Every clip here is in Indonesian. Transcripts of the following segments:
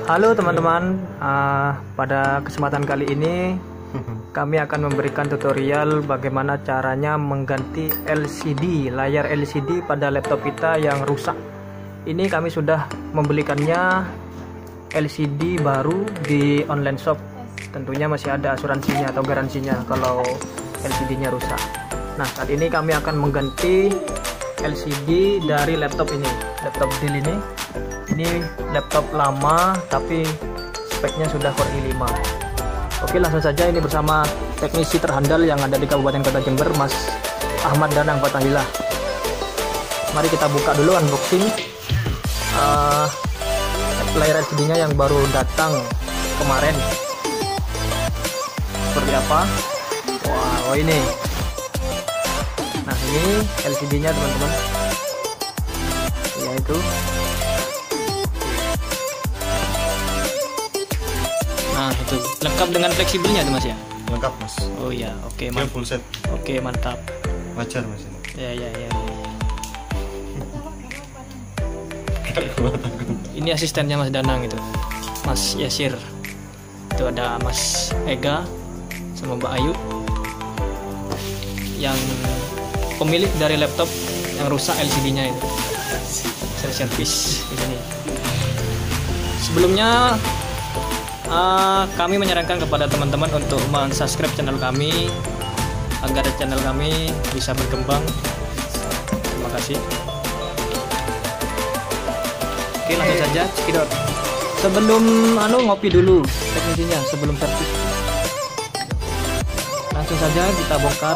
Halo teman-teman, pada kesempatan kali ini kami akan memberikan tutorial bagaimana caranya mengganti LCD, layar LCD pada laptop kita yang rusak. Ini kami sudah membelikannya LCD baru di online shop. Tentunya masih ada asuransinya atau garansinya kalau LCD-nya rusak. Nah, saat ini kami akan mengganti LCD dari laptop ini, laptop Dell ini. Ini laptop lama tapi speknya sudah Core i5. Oke, langsung saja ini bersama teknisi terhandal yang ada di Kabupaten Kota Jember, Mas Ahmad Danang Fatahillah. Mari kita buka dulu unboxing layar LCD-nya yang baru datang kemarin. Seperti apa? Wow, ini. Nah, ini LCD-nya teman-teman. Yaitu nah, itu lengkap dengan fleksibelnya tuh Mas ya? Lengkap Mas. Oh iya, oke, Full set. Oke, mantap. Wajar Mas ini. Ya. Ini asistennya Mas Danang itu, Mas Yasir. Itu ada Mas Ega sama Mbak Ayu yang pemilik dari laptop yang rusak LCD-nya itu. Servis di sini. Sebelumnya kami menyarankan kepada teman-teman untuk mensubscribe channel kami agar channel kami bisa berkembang. Terima kasih. Oke, langsung saja cekidot. Sebelum ngopi dulu teknisinya sebelum servis. Langsung saja kita bongkar.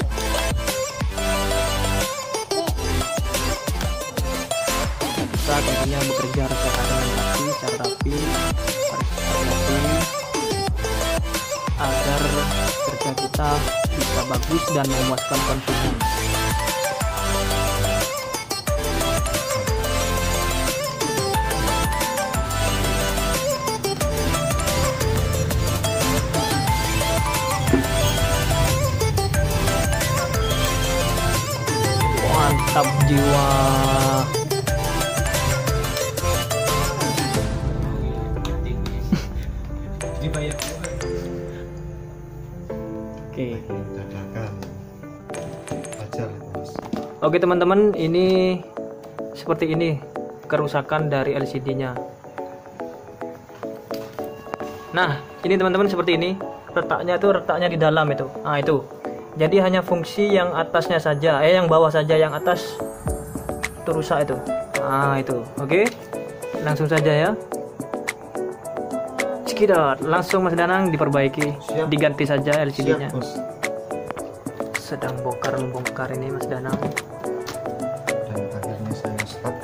Kita tentunya bekerja secara dengan rapi, secara rapi, agar kerja kita bisa bagus dan memuaskan konsumen. Mantap jiwa. Oke teman-teman, ini seperti ini kerusakan dari LCD-nya. Nah, ini teman-teman seperti ini. Retaknya di dalam itu. Nah, itu. Jadi hanya fungsi yang atasnya saja, yang bawah saja, yang atas itu rusak itu. Nah, itu. Oke. Langsung saja ya. Cekidot, langsung Mas Danang diperbaiki. Siap. Diganti saja LCD-nya. Sedang bongkar ini Mas Danang. Dan akhirnya saya stop.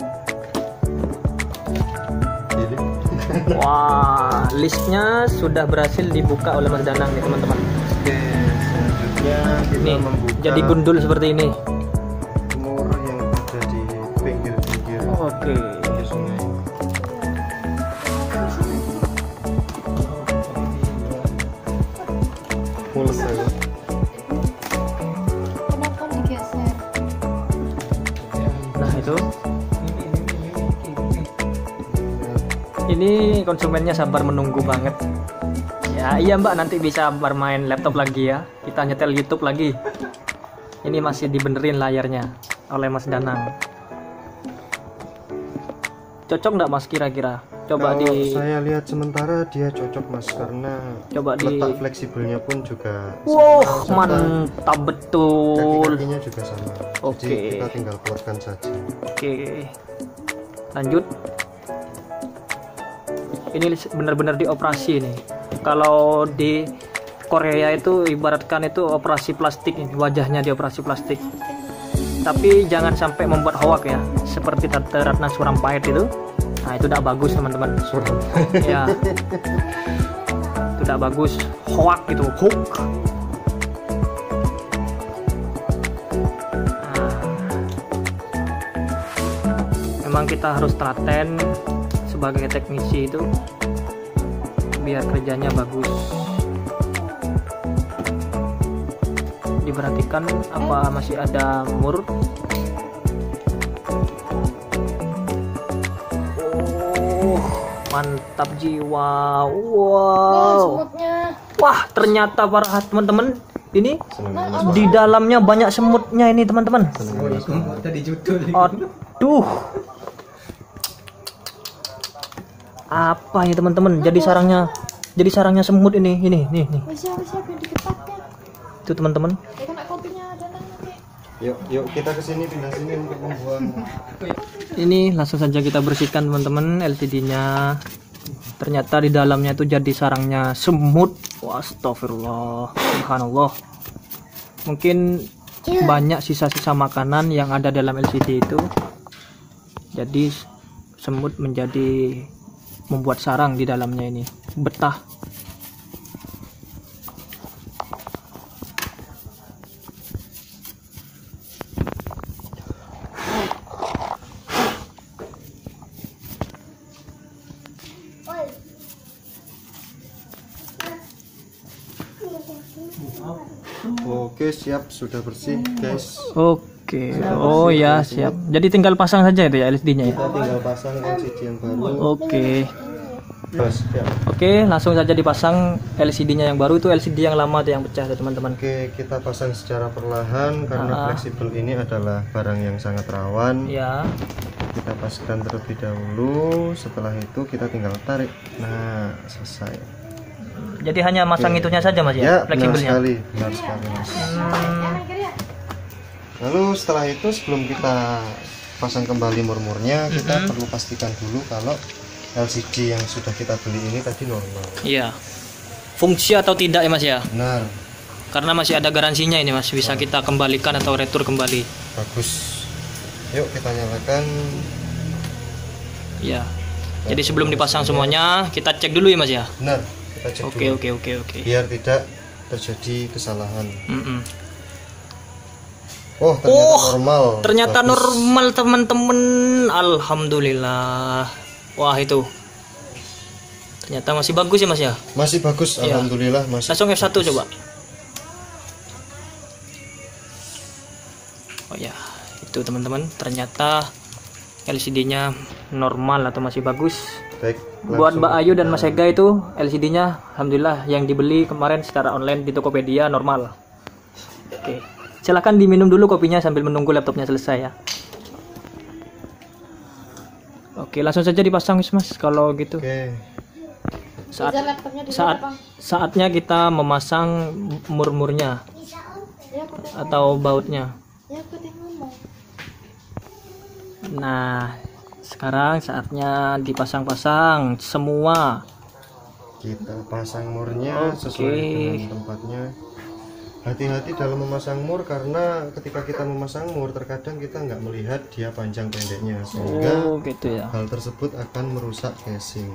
Wah, listnya sudah berhasil dibuka oleh Mas Danang nih teman-teman. Oke, selanjutnya kita nih, membuka jadi gundul seperti ini. mur yang ada di pinggir-pinggir Oke. sungai. Mulus saya. Nah, itu. Ini konsumennya sabar menunggu banget. Ya, iya Mbak, nanti bisa bermain laptop lagi ya. Kita nyetel YouTube lagi. Ini masih dibenerin layarnya oleh Mas Danang. Cocok nggak Mas kira-kira? Coba Kalau di saya lihat sementara dia cocok Mas, karena coba letak fleksibelnya pun juga wow, sama, mantap betul. kaki-kakinya juga sama. Oke. Jadi kita tinggal keluarkan saja. Oke. Lanjut. Ini benar-benar dioperasi nih. Kalau di Korea itu ibaratkan itu operasi plastik ini, wajahnya dioperasi plastik. Tapi jangan sampai membuat hoak ya, seperti Tante Ratna Surampait itu. Nah, itu tidak bagus teman-teman. Ya. Itu tidak bagus. Hoak gitu, hook. Nah. Memang kita harus telaten sebagai teknisi itu biar kerjanya bagus. Diperhatikan apa masih ada mur. Mantap jiwa. Wow. Wah, ternyata para teman-teman ini di dalamnya banyak semutnya ini teman-teman. Aduh. Apa ini teman-teman? Jadi sarangnya semut ini. Nih. Itu teman-teman. Yuk kita kesini, pindah sini untuk membuang. Ini langsung saja kita bersihkan teman-teman LCD-nya. Ternyata di dalamnya itu jadi sarangnya semut. Astagfirullah, subhanallah. Mungkin banyak sisa-sisa makanan yang ada dalam LCD itu. Jadi semut menjadi membuat sarang di dalamnya ini. Betah. Oke, siap, sudah bersih guys. Oke. Oh ya, siap. Jadi tinggal pasang saja itu ya LCD-nya ya. Kita tinggal pasang LCD yang baru. Oke. Ya. Oke, langsung saja dipasang LCD-nya yang baru. Itu LCD yang lama tuh yang pecah tuh teman-teman. Oke, kita pasang secara perlahan karena fleksibel ini adalah barang yang sangat rawan. Ya. Kita paskan terlebih dahulu. Setelah itu kita tinggal tarik. Nah, selesai. Jadi hanya masang itunya saja Mas ya, Ya, fleksibelnya. benar sekali Mas. Lalu setelah itu sebelum kita pasang kembali murmurnya, kita perlu pastikan dulu kalau LCD yang sudah kita beli ini tadi normal. Iya. Fungsi atau tidak ya Mas ya? Benar. Karena masih ada garansinya ini Mas, bisa kita kembalikan atau retur kembali. Bagus. Yuk kita nyalakan. Iya. Jadi sebelum dipasang semuanya, kita cek dulu ya Mas ya. Benar. Kita cek dulu. Oke. Biar tidak terjadi kesalahan. Oh, normal. Ternyata Bagus. normal teman-teman. Alhamdulillah. Wah itu. Ternyata masih bagus ya Mas ya. Masih bagus, Ya. alhamdulillah masih. Langsung F1 bagus. coba. Oh ya, itu teman-teman. Ternyata LCD-nya normal atau masih bagus. Baik. Buat Mbak Ayu dan Mas Ega itu LCD-nya alhamdulillah yang dibeli kemarin secara online di Tokopedia normal. Oke. Silahkan diminum dulu kopinya sambil menunggu laptopnya selesai ya. Oke, langsung saja dipasang Mas kalau gitu. Oke. Saatnya kita memasang murmurnya atau bautnya. Nah, sekarang saatnya dipasang-pasang semua. Kita pasang murnya sesuai dengan tempatnya. Hati-hati dalam memasang mur karena ketika kita memasang mur terkadang kita nggak melihat dia panjang pendeknya sehingga gitu ya. hal tersebut akan merusak casing.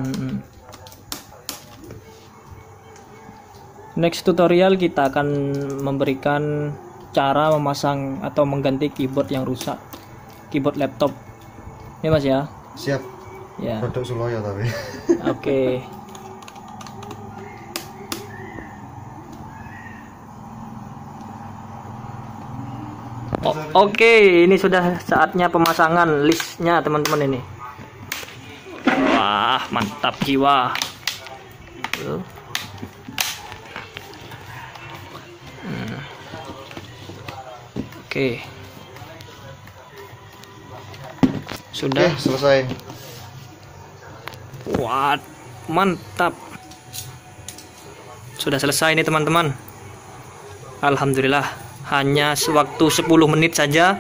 Next tutorial kita akan memberikan cara memasang atau mengganti keyboard yang rusak, keyboard laptop ya Mas ya. Siap Ya. produk Suloyo tapi. Oke. Oke, ini sudah saatnya pemasangan listnya teman-teman ini. Wah, mantap jiwa. Oke. Sudah. Oke, selesai. Wah, mantap. Sudah selesai nih teman-teman. Alhamdulillah, hanya sewaktu 10 menit saja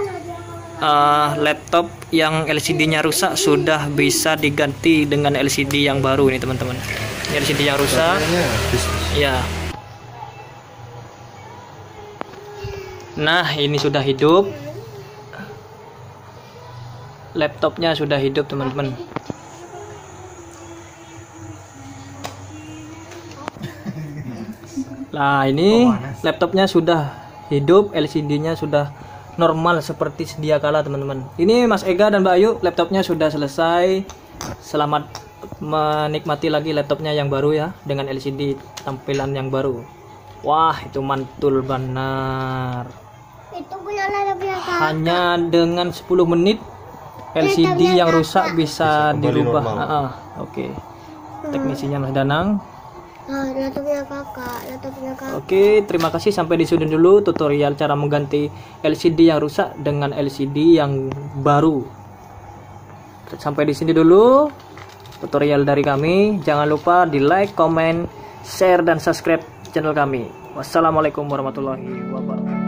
laptop yang LCD-nya rusak sudah bisa diganti dengan LCD yang baru ini teman-teman. Ini LCD yang rusak. Ya. Nah, ini sudah hidup. Laptopnya sudah hidup teman-teman. Nah, ini laptopnya sudah hidup, LCD-nya sudah normal seperti sedia kala teman-teman. Ini Mas Ega dan Mbak Ayu, laptopnya sudah selesai. Selamat menikmati lagi laptopnya yang baru ya, dengan LCD tampilan yang baru. Wah, itu mantul benar. Itu punya laptop biasa. Hanya dengan 10 menit LCD yang rusak bisa kembali dirubah. normal. Oke. Teknisinya Mas Danang. Laptopnya kakak. Oke, terima kasih. Sampai di sini dulu tutorial cara mengganti LCD yang rusak dengan LCD yang baru. Sampai di sini dulu tutorial dari kami. Jangan lupa di like, comment, share, dan subscribe channel kami. Wassalamualaikum warahmatullahi wabarakatuh.